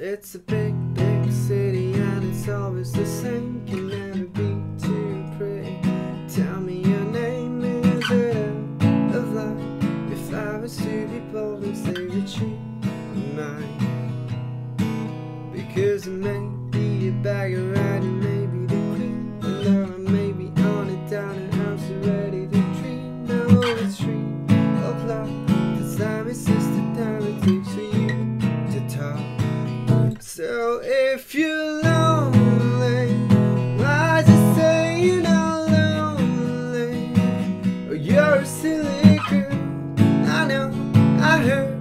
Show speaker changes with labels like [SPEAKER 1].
[SPEAKER 1] It's a big, big city and it's always the same. Can never be too pretty. Tell me your name, is it out of line? If I was to be bold and say that you mine, because it may be a bag of riding, maybe the queen, and though I may be on it down and I'm so ready to dream. No, it's dream of love. The time is just the time it takes for you to talk. So if you're lonely, why just say you're not lonely? Oh, you're a silly girl, I know, I heard